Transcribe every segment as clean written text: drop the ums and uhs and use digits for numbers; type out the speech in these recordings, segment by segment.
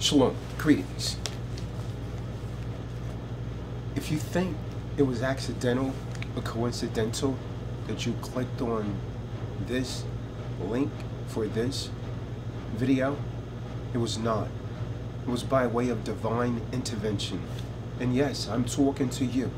Shalom, greetings. If you think it was accidental or coincidental that you clicked on this link for this video, it was not. It was by way of divine intervention. And yes, I'm talking to you.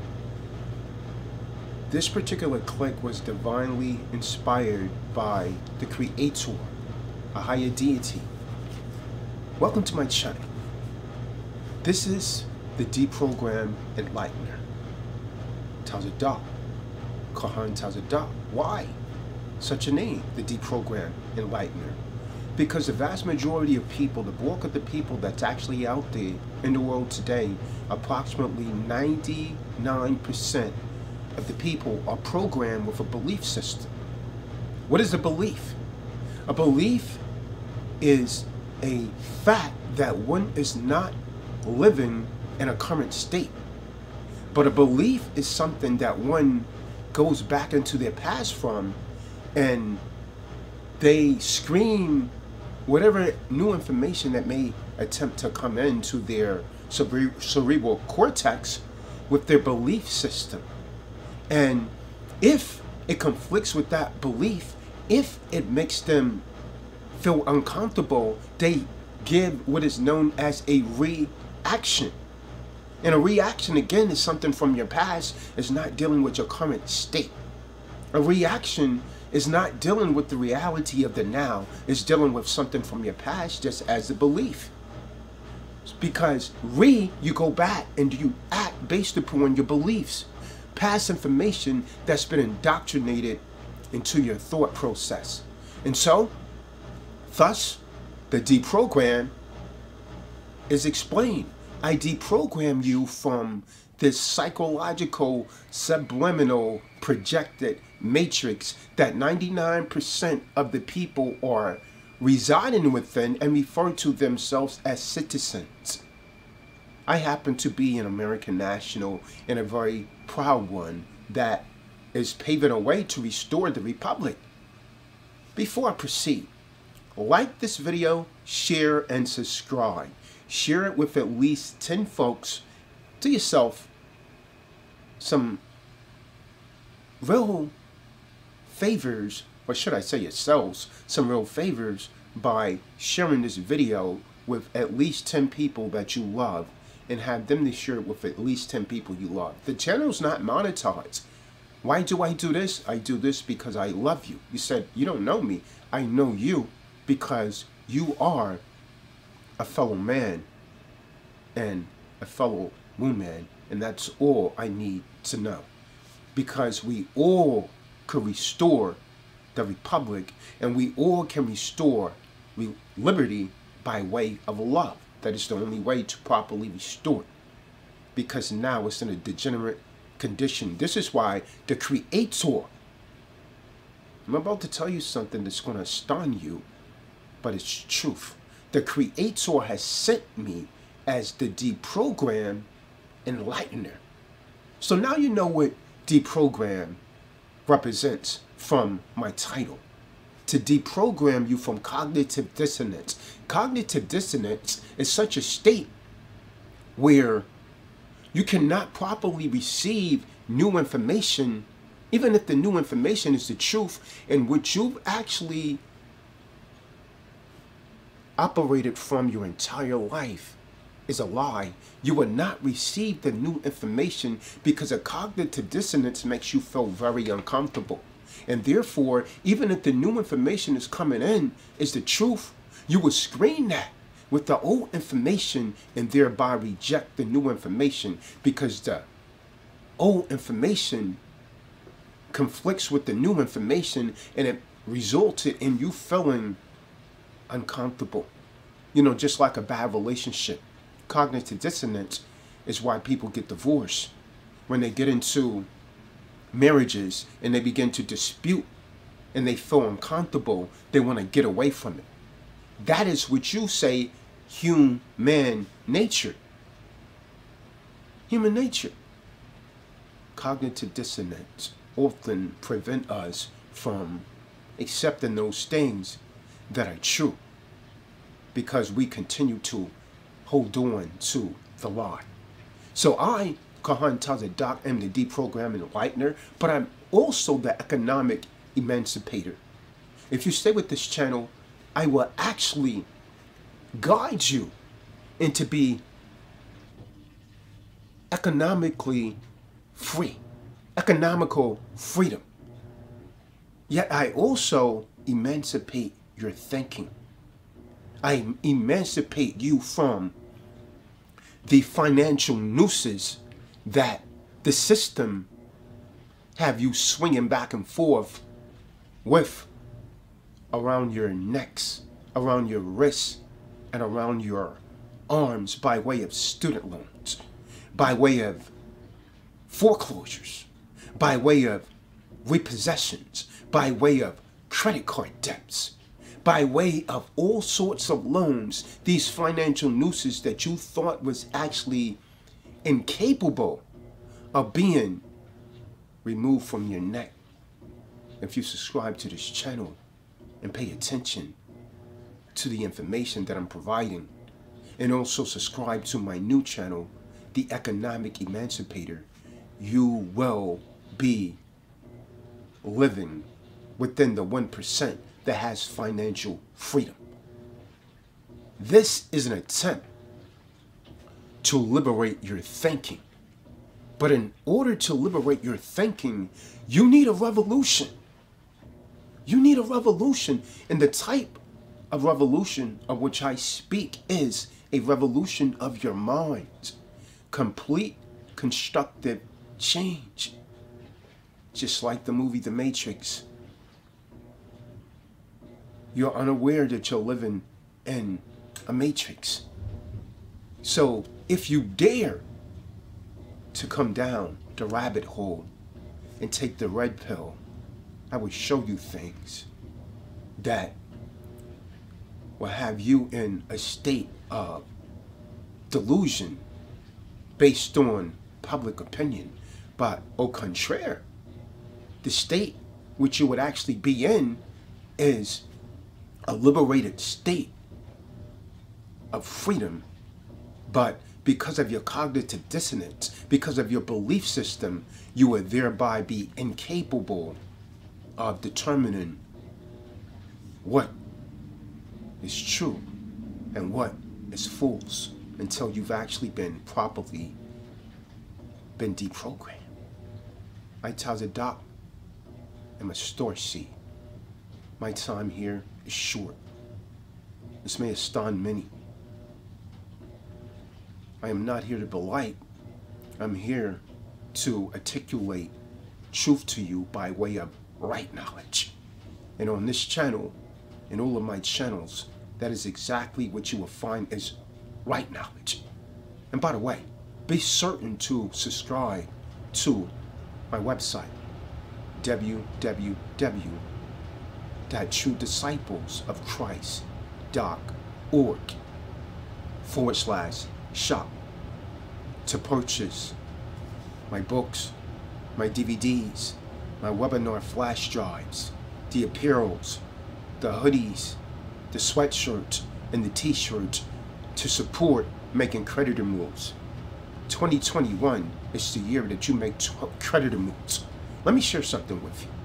This particular click was divinely inspired by the Creator, a higher deity. Welcome to my channel. This is the Deprogrammed Enlightener. Tazadah. Kahan Tazadah. Why such a name, the Deprogrammed Enlightener? Because the vast majority of people, the bulk of the people that's actually out there in the world today, approximately 99% of the people are programmed with a belief system. What is a belief? A belief is a fact that one is not living in a current state. But a belief is something that one goes back into their past from, and they scream whatever new information that may attempt to come into their cerebral cortex with their belief system. And if it conflicts with that belief, if it makes them feel uncomfortable, they give what is known as a reaction. And a reaction, again, is something from your past. It's not dealing with your current state. A reaction is not dealing with the reality of the now. It's dealing with something from your past, just as a belief. Because you go back and you act based upon your beliefs. Past information that's been indoctrinated into your thought process. And so, thus, the deprogram is explained. I deprogram you from this psychological, subliminal, projected matrix that 99% of the people are residing within and refer to themselves as citizens. I happen to be an American national and a very proud one that is paving a way to restore the Republic. Before I proceed, like this video, share and subscribe. Share it with at least 10 folks. Do yourself some real favors, or should I say yourselves some real favors, by sharing this video with at least 10 people that you love, and have them to share it with at least 10 people you love. The channel's not monetized. Why do I do this? I do this because I love you. You said you don't know me. I know you because you are a fellow man and a fellow woman, and that's all I need to know. Because we all could restore the Republic, and we all can restore liberty by way of love. That is the only way to properly restore it. Because now it's in a degenerate condition. This is why the Creator, I'm about to tell you something that's going to stun you, but it's truth. The Creator has sent me as the Deprogrammed Enlightener. So now you know what deprogram represents from my title. To deprogram you from cognitive dissonance. Cognitive dissonance is such a state where you cannot properly receive new information, even if the new information is the truth, and what you've actually operated from your entire life is a lie. You will not receive the new information because a cognitive dissonance makes you feel very uncomfortable. And therefore, even if the new information is coming in is the truth, you will screen that with the old information and thereby reject the new information, because the old information conflicts with the new information, and it resulted in you feeling uncomfortable. You know, just like a bad relationship. Cognitive dissonance is why people get divorced. When they get into marriages and they begin to dispute and they feel uncomfortable, they want to get away from it. That is what you say human nature. Human nature. Cognitive dissonance often prevent us from accepting those things that are true, because we continue to hold on to the lie. So I, Kahan Tazadak, am the deprogramming enlightener, but I'm also the economic emancipator. If you stay with this channel, I will actually guide you into be economically free, economical freedom. Yet I also emancipate your thinking. I emancipate you from the financial nooses that the system have you swinging back and forth with around your necks, around your wrists, and around your arms by way of student loans, by way of foreclosures, by way of repossessions, by way of credit card debts, by way of all sorts of loans, these financial nooses that you thought was actually incapable of being removed from your neck. If you subscribe to this channel and pay attention to the information that I'm providing, and also subscribe to my new channel, The Economic Emancipator, you will be living within the 1% that has financial freedom. This is an attempt to liberate your thinking. But in order to liberate your thinking, you need a revolution. You need a revolution. And the type of revolution of which I speak is a revolution of your mind. Complete constructive change. Just like the movie The Matrix. You're unaware that you're living in a matrix. So if you dare to come down the rabbit hole and take the red pill, I will show you things that will have you in a state of delusion based on public opinion. But au contraire, the state which you would actually be in is a liberated state of freedom. But because of your cognitive dissonance, because of your belief system, you will thereby be incapable of determining what is true and what is false until you've actually been properly deprogrammed. I, Tazadak, am a store seed. My time here is short. This may astound many. I am not here to belie. I'm here to articulate truth to you by way of right knowledge. And on this channel, in all of my channels, that is exactly what you will find is right knowledge. And by the way, be certain to subscribe to my website, www.truedisciplesofchrist.org/shop to purchase my books, my DVDs, my webinar flash drives, the apparels, the hoodies, the sweatshirts, and the t-shirts to support making creditor moves. 2021 is the year that you make creditor moves. Let me share something with you.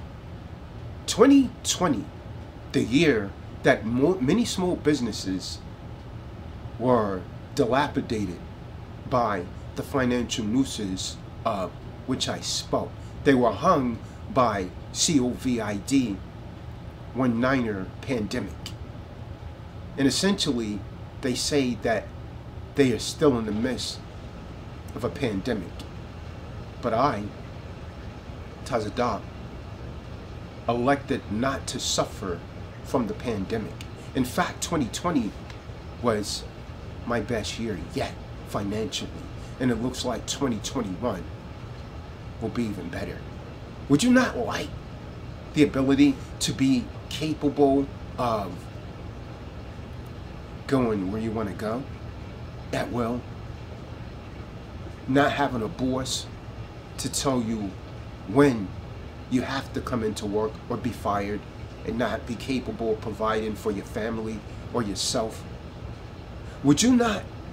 2020, the year that many small businesses were dilapidated by the financial nooses of which I spoke. They were hung by COVID, one-niner pandemic. And essentially, they say that they are still in the midst of a pandemic. But I, Tazadak, elected not to suffer from the pandemic. In fact, 2020 was my best year yet financially. And it looks like 2021 will be even better. Would you not like the ability to be capable of going where you want to go at will? Not having a boss to tell you when you have to come into work or be fired, and not be capable of providing for your family or yourself? Would you not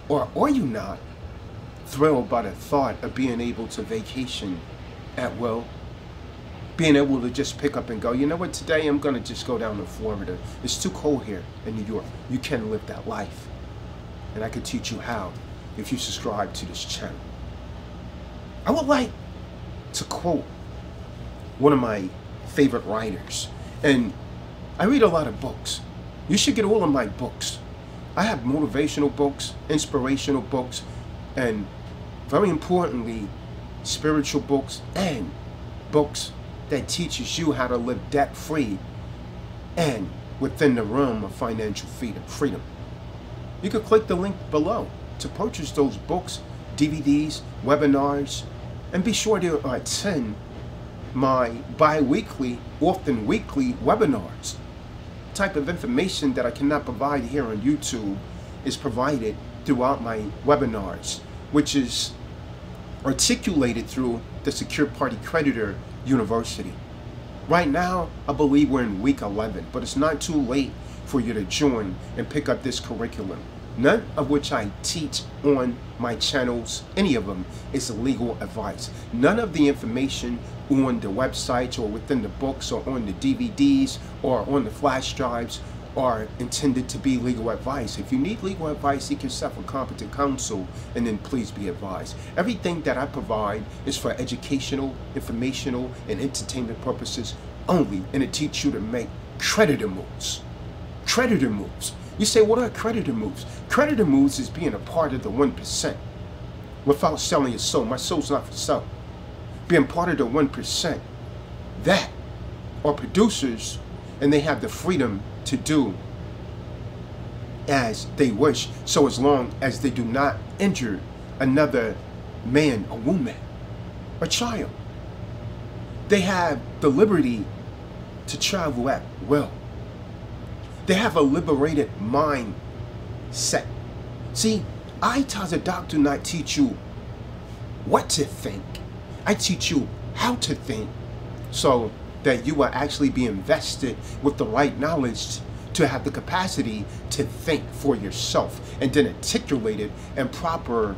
Or are you not thrilled by the thought of being able to vacation at will? Being able to just pick up and go, you know what, today I'm going to just go down to Florida. It's too cold here in New York. You can live that life. And I can teach you how if you subscribe to this channel. I would like to quote one of my favorite writers. And I read a lot of books. You should get all of my books. I have motivational books, inspirational books, and very importantly, spiritual books and books that teaches you how to live debt-free and within the realm of financial freedom. You can click the link below to purchase those books, DVDs, webinars, and be sure to attend my bi-weekly, often weekly webinars. Type of information that I cannot provide here on YouTube is provided throughout my webinars, which is articulated through the Secure Party Creditor University. Right now, I believe we're in week 11, but it's not too late for you to join and pick up this curriculum. None of which I teach on my channels, any of them, is legal advice. None of the information on the websites or within the books or on the DVDs or on the flash drives are intended to be legal advice. If you need legal advice, seek yourself a competent counsel and then please be advised. Everything that I provide is for educational, informational, and entertainment purposes only, and it teaches you to make creditor moves. Creditor moves. You say, what are creditor moves? Creditor moves is being a part of the 1% without selling your soul. My soul's not for sale. Being part of the 1% that are producers, and they have the freedom to do as they wish, so as long as they do not injure another man, a woman, a child. They have the liberty to travel at will. They have a liberated mindset. See, I, Taza Doc, do not teach you what to think. I teach you how to think so that you will actually be invested with the right knowledge to have the capacity to think for yourself and then articulate it in proper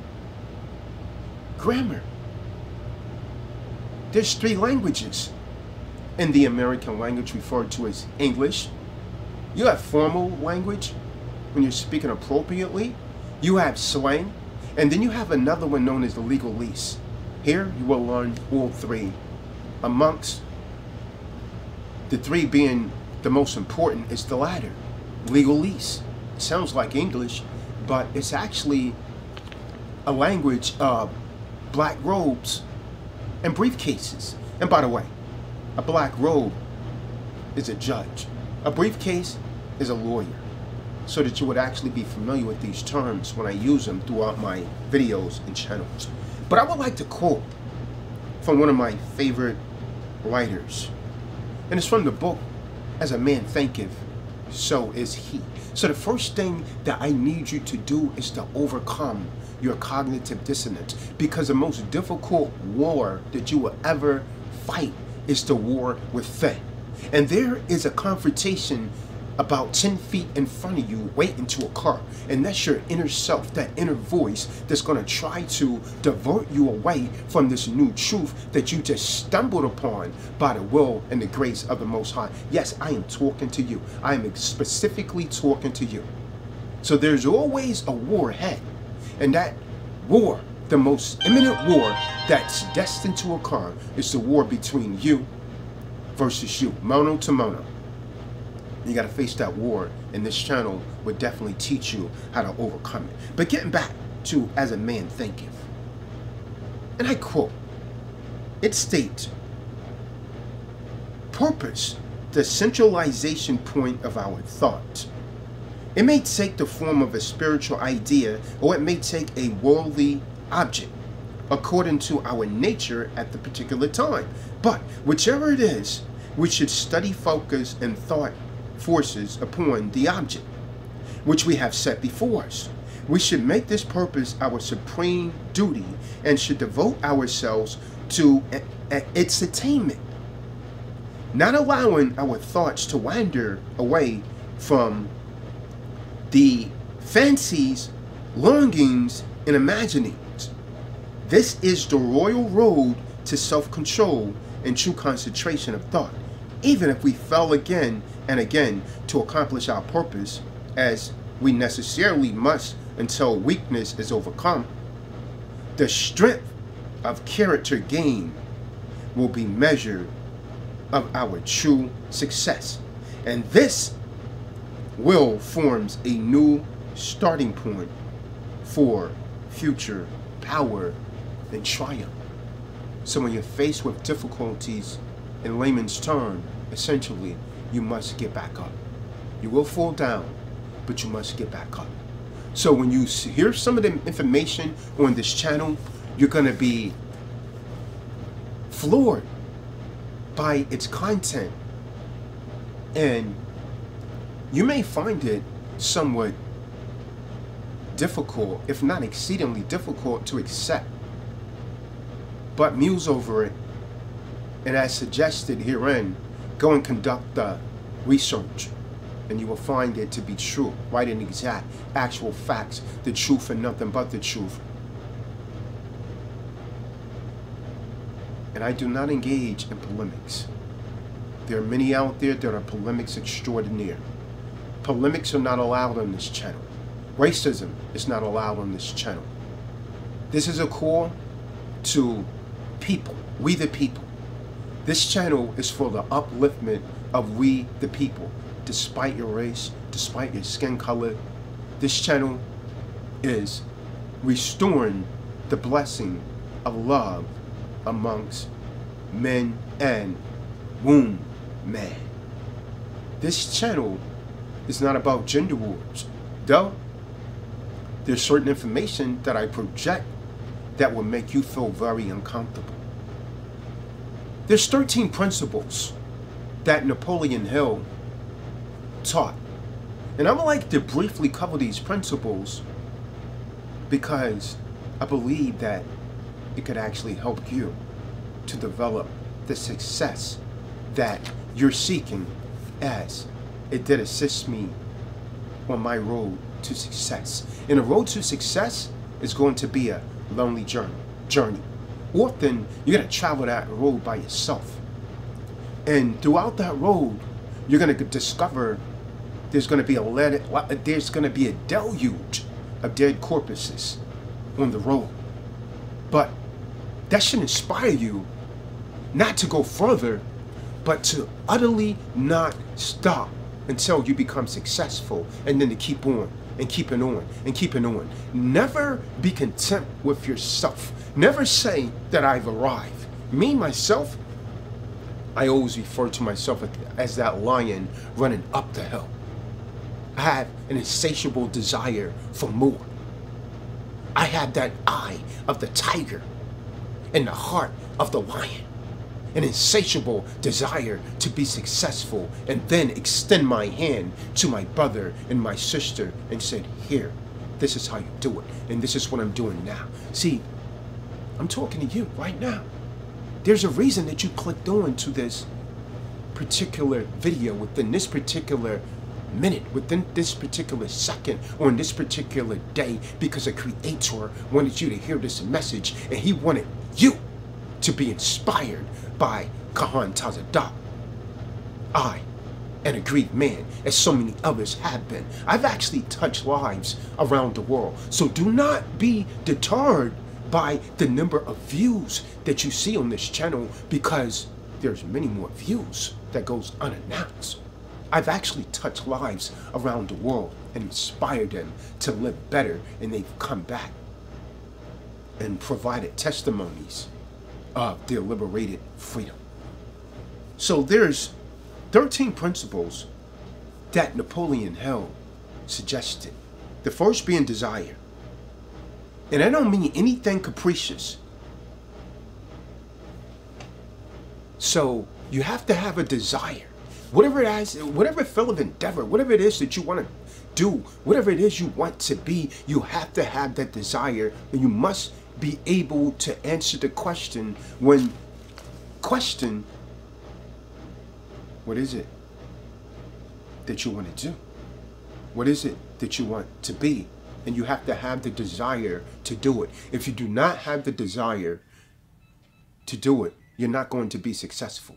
grammar. There's 3 languages in the American language referred to as English. You have formal language when you're speaking appropriately. You have slang. And then you have another one known as the legalese. Here you will learn all 3. Amongst the 3 being the most important is the latter, legalese. It sounds like English, but it's actually a language of black robes and briefcases. And by the way, a black robe is a judge. A briefcase is a lawyer, so that you would actually be familiar with these terms when I use them throughout my videos and channels. But I would like to quote from one of my favorite writers, and it's from the book, As a Man Thinketh, So Is He. So the first thing that I need you to do is to overcome your cognitive dissonance, because the most difficult war that you will ever fight is the war within. And there is a confrontation about 10 feet in front of you waiting to occur. And that's your inner self, that inner voice that's going to try to divert you away from this new truth that you just stumbled upon by the will and the grace of the Most High. Yes, I am talking to you. I am specifically talking to you. So there's always a war ahead. And that war, the most imminent war that's destined to occur, is the war between you versus you, mono to mono. You got to face that war, and this channel would definitely teach you how to overcome it. But getting back to As a Man Thinketh, and I quote, it states, purpose, the centralization point of our thought. It may take the form of a spiritual idea, or it may take a worldly object, according to our nature at the particular time. But whichever it is, we should study, focus, and thought forces upon the object which we have set before us. We should make this purpose our supreme duty and should devote ourselves to its attainment, not allowing our thoughts to wander away from the fancies longings, and imaginings. This is the royal road to self-control and true concentration of thought. Even if we fail again and again to accomplish our purpose, as we necessarily must until weakness is overcome, the strength of character gain will be measured of our true success. And this will forms a new starting point for future power and triumph. So when you're faced with difficulties, in layman's term, essentially, you must get back up. You will fall down, but you must get back up. So when you hear some of the information on this channel, you're going to be floored by its content. And you may find it somewhat difficult, if not exceedingly difficult, to accept. But muse over it, and as suggested herein, go and conduct the research, and you will find it to be true, right and exact, actual facts, the truth and nothing but the truth. And I do not engage in polemics. There are many out there that are polemics extraordinaire. Polemics are not allowed on this channel. Racism is not allowed on this channel. This is a call to people, we the people. This channel is for the upliftment of we the people. Despite your race, despite your skin color, this channel is restoring the blessing of love amongst men and woman. This channel is not about gender wars, though there's certain information that I project that will make you feel very uncomfortable. There's 13 principles that Napoleon Hill taught. And I would like to briefly cover these principles because I believe that it could actually help you to develop the success that you're seeking, as it did assist me on my road to success. And the road to success is going to be a lonely journey. Often you're going to travel that road by yourself. And throughout that road, you're going to discover there's going to be a deluge of dead corpses on the road. But that should inspire you not to go further, but to utterly not stop until you become successful, and then to keep on and keeping on and keeping on. Never be content with yourself. Never say that I've arrived. Me, myself, I always refer to myself as that lion running up the hill. I have an insatiable desire for more. I have that eye of the tiger and the heart of the lion. An insatiable desire to be successful, and then extend my hand to my brother and my sister and said, here, this is how you do it, and this is what I'm doing now. See, I'm talking to you right now. There's a reason that you clicked on to this particular video within this particular minute, within this particular second, on this particular day, because a creator wanted you to hear this message, and he wanted you to be inspired by Kahan Tazadaq. I, an aggrieved man, as so many others have been. I've actually touched lives around the world. So do not be deterred by the number of views that you see on this channel, because there's many more views that goes unannounced. I've actually touched lives around the world and inspired them to live better, and they've come back and provided testimonies of their liberated freedom. So there's 13 principles that Napoleon Hill suggested. The first being desire. And I don't mean anything capricious. So you have to have a desire. Whatever it is, whatever field of endeavor, whatever it is that you want to do, whatever it is you want to be, you have to have that desire, and you must be able to answer the question when questioned, what is it that you want to do? What is it that you want to be? And you have to have the desire to do it. If you do not have the desire to do it, you're not going to be successful.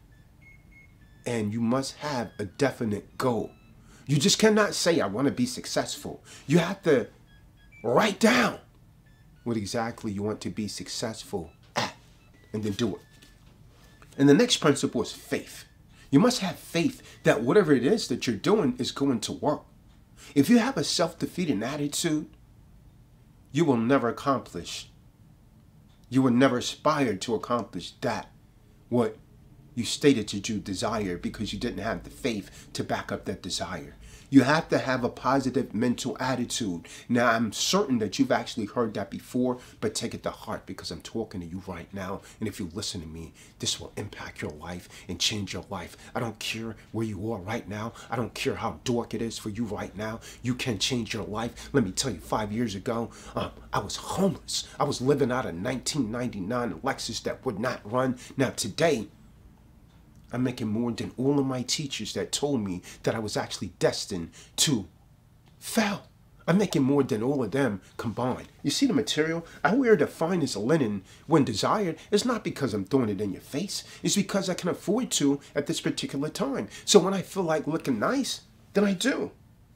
And you must have a definite goal. You just cannot say, I want to be successful. You have to write down what exactly you want to be successful at, and then do it. And the next principle is faith. You must have faith that whatever it is that you're doing is going to work. If you have a self-defeating attitude, you will never accomplish. You will never aspire to accomplish that, what you stated that you desire, because you didn't have the faith to back up that desire. You have to have a positive mental attitude. Now, I'm certain that you've actually heard that before, but take it to heart, because I'm talking to you right now. And if you listen to me, this will impact your life and change your life. I don't care where you are right now. I don't care how dark it is for you right now. You can change your life. Let me tell you, 5 years ago, I was homeless. I was living out a 1999 Lexus that would not run. Now, today, I'm making more than all of my teachers that told me that I was actually destined to fail. I'm making more than all of them combined. You see the material? I wear the finest linen when desired. It's not because I'm throwing it in your face. It's because I can afford to at this particular time. So when I feel like looking nice, then I do.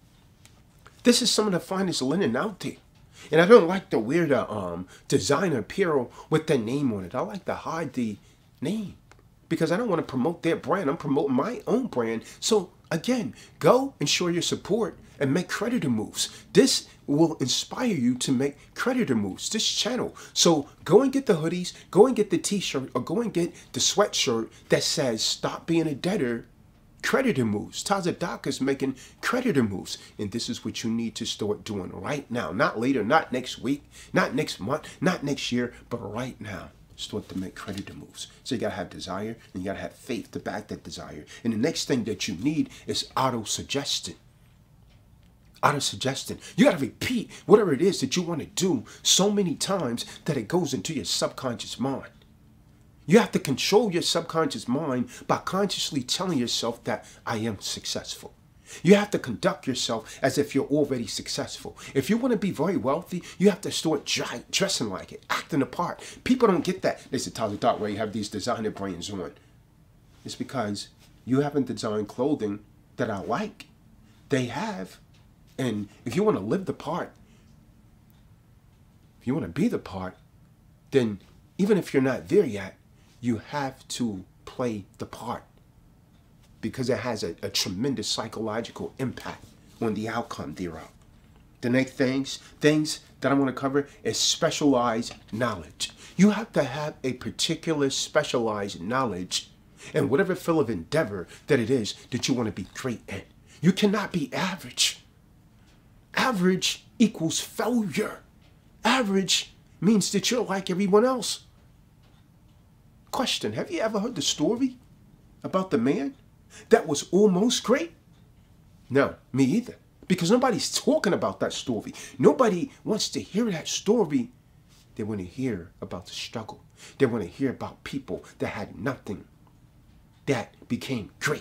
This is some of the finest linen out there. And I don't like to wear the designer apparel with their name on it. I like to hide the name, because I don't want to promote their brand. I'm promoting my own brand. So again, go and show your support and make creditor moves. This will inspire you to make creditor moves, this channel. So go and get the hoodies, go and get the t-shirt, or go and get the sweatshirt that says, stop being a debtor, creditor moves. Taza is making creditor moves. And this is what you need to start doing right now. Not later, not next week, not next month, not next year, but right now. Start to make creditor moves. So you got to have desire, and you got to have faith to back that desire. And the next thing that you need is auto-suggestion. Auto-suggestion. You got to repeat whatever it is that you want to do so many times that it goes into your subconscious mind. You have to control your subconscious mind by consciously telling yourself that I am successful. You have to conduct yourself as if you're already successful. If you want to be very wealthy, you have to start dressing like it, acting the part. People don't get that. They say, Taza Doc, where you have these designer brands on. It's because you haven't designed clothing that I like. They have. And if you want to live the part, if you want to be the part, then even if you're not there yet, you have to play the part, because it has a tremendous psychological impact on the outcome thereof. The next things that I want to cover is specialized knowledge. You have to have a particular specialized knowledge in whatever field of endeavor that it is that you want to be great in. You cannot be average. Average equals failure. Average means that you're like everyone else. Question, have you ever heard the story about the man that was almost great? No, me either. Because nobody's talking about that story. Nobody wants to hear that story. They want to hear about the struggle. They want to hear about people that had nothing that became great.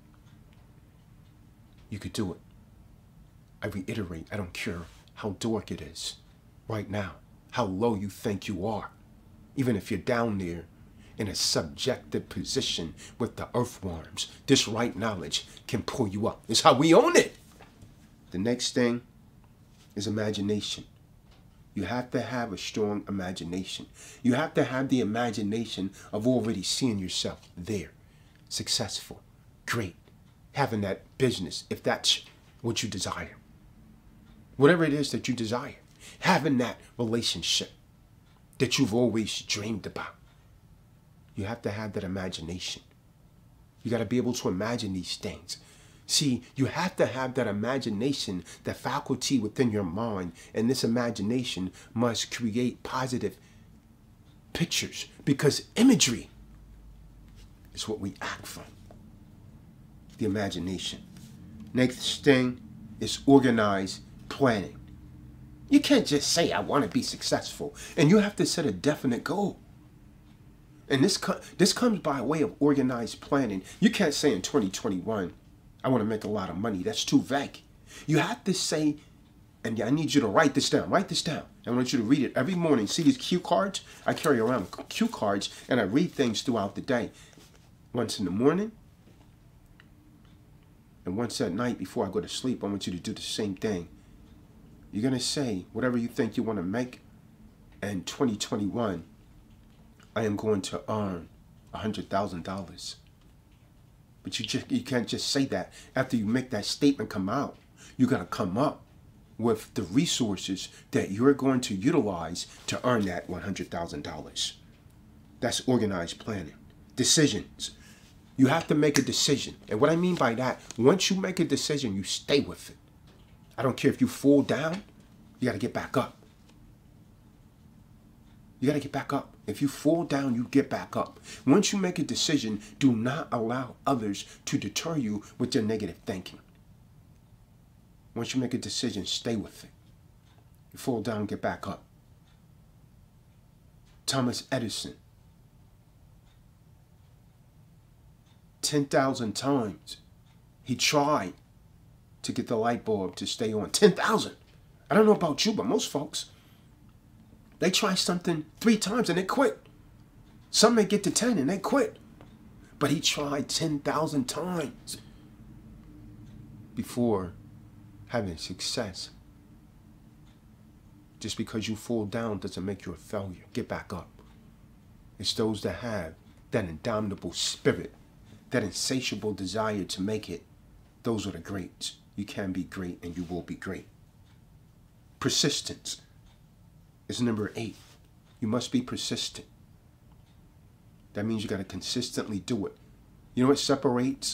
You could do it. I reiterate, I don't care how dark it is right now, how low you think you are. Even if you're down there in a subjective position with the earthworms, this right knowledge can pull you up. It's how we own it. The next thing is imagination. You have to have a strong imagination. You have to have the imagination of already seeing yourself there, successful, great, having that business, if that's what you desire. Whatever it is that you desire, having that relationship that you've always dreamed about. You have to have that imagination. You got to be able to imagine these things. See, you have to have that imagination, that faculty within your mind, and this imagination must create positive pictures, because imagery is what we act from. The imagination. Next thing is organized planning. You can't just say, I want to be successful, and you have to set a definite goal. And this comes by way of organized planning. You can't say in 2021, I want to make a lot of money. That's too vague. You have to say And I need you to write this down. Write this down. I want you to read it every morning. See these cue cards? I carry around cue cards and I read things throughout the day. Once in the morning and once at night before I go to sleep. I want you to do the same thing. You're going to say whatever you think you want to make. And 2021, I am going to earn $100,000. But you can't just say that. After you make that statement come out, you got to come up with the resources that you're going to utilize to earn that $100,000. That's organized planning. Decisions. You have to make a decision. And what I mean by that, once you make a decision, you stay with it. I don't care if you fall down, you got to get back up. You got to get back up. If you fall down, you get back up. Once you make a decision, do not allow others to deter you with their negative thinking. Once you make a decision, stay with it. You fall down, get back up. Thomas Edison. 10,000 times he tried to get the light bulb to stay on. 10,000. I don't know about you, but most folks, they try something 3 times and they quit. Some may get to 10 and they quit. But he tried 10,000 times before having success. Just because you fall down doesn't make you a failure. Get back up. It's those that have that indomitable spirit, that insatiable desire to make it. Those are the greats. You can be great and you will be great. Persistence is number 8. You must be persistent. That means you got to consistently do it. You know what separates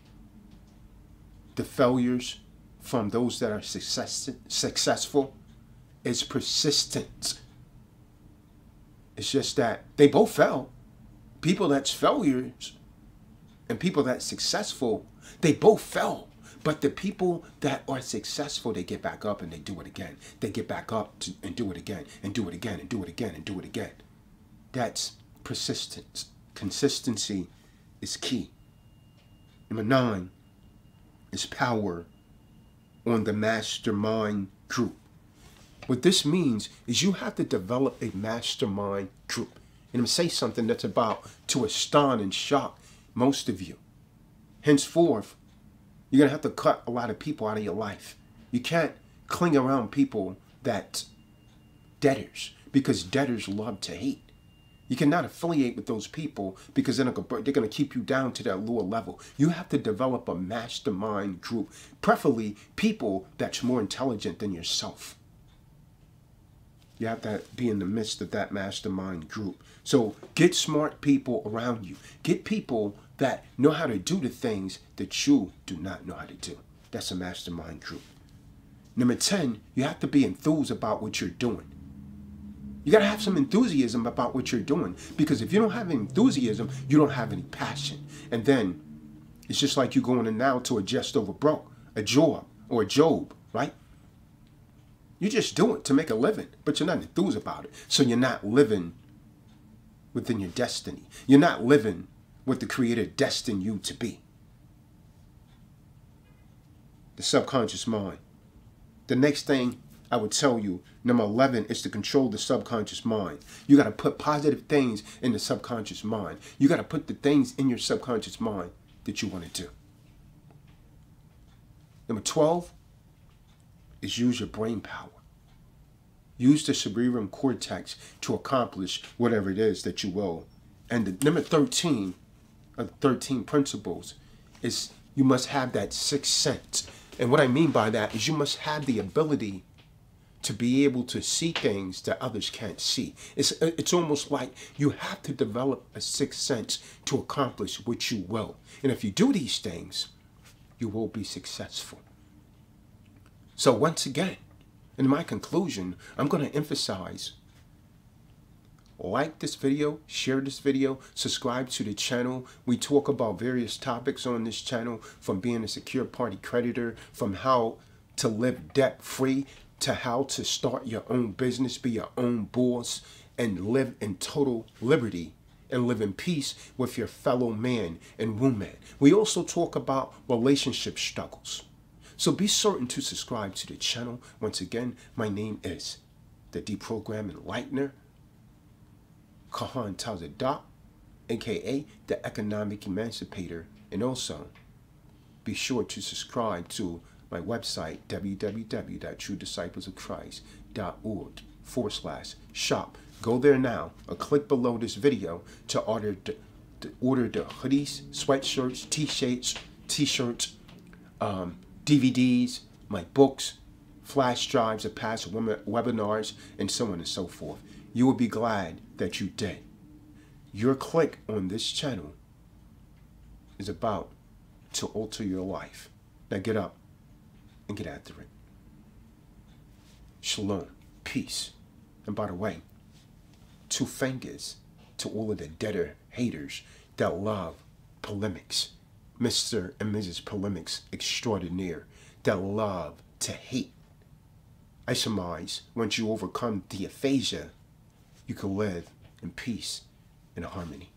the failures from those that are successful? It's persistence. It's just that they both fail. People that's failures and people that's successful, they both fell. But the people that are successful, they get back up and they do it again. They get back up and do it again and do it again and do it again and do it again. That's persistence. Consistency is key. Number 9 is power on the mastermind group. What this means is you have to develop a mastermind group. And I'm going to say something that's about to astonish and shock most of you. Henceforth, you're going to have to cut a lot of people out of your life. You can't cling around people that debtors, because debtors love to hate. You cannot affiliate with those people because they're going to keep you down to that lower level. You have to develop a mastermind group, preferably people that's more intelligent than yourself. You have to be in the midst of that mastermind group. So get smart people around you. Get people that know how to do the things that you do not know how to do. That's a mastermind group. Number 10, you have to be enthused about what you're doing. You got to have some enthusiasm about what you're doing, because if you don't have enthusiasm, you don't have any passion. And then it's just like you going in now to a just over broke, a job or a job, right? You just do it to make a living, but you're not enthused about it. So you're not living within your destiny. You're not living what the Creator destined you to be. The subconscious mind. The next thing I would tell you, number 11, is to control the subconscious mind. You got to put positive things in the subconscious mind. You got to put the things in your subconscious mind that you want to do. Number 12 is use your brain power. Use the cerebrum cortex to accomplish whatever it is that you will. And the number 13 of the 13 principles is you must have that sixth sense. And what I mean by that is you must have the ability to be able to see things that others can't see. It's almost like you have to develop a sixth sense to accomplish what you will. And if you do these things, you will be successful. So once again, in my conclusion, I'm going to emphasize: like this video, share this video, subscribe to the channel. We talk about various topics on this channel, from being a secure party creditor, from how to live debt-free, to how to start your own business, be your own boss, and live in total liberty and live in peace with your fellow man and woman. We also talk about relationship struggles. So be certain to subscribe to the channel. Once again, my name is the Deprogram Enlightener, Kahan Tauzadat, aka the Economic Emancipator. And also, be sure to subscribe to my website, www.truedisciplesofchrist.org/shop. Go there now or click below this video to order the hoodies, sweatshirts, t-shirts, DVDs, my books, flash drives of past webinars, and so on and so forth. You will be glad that you did. Your click on this channel is about to alter your life. Now get up and get after it. Shalom. Peace. And by the way, 2 fingers to all of the deader haters that love polemics. Mr. and Mrs. Polemics extraordinaire that love to hate. I surmise once you overcome the aphasia, you can live in peace and harmony.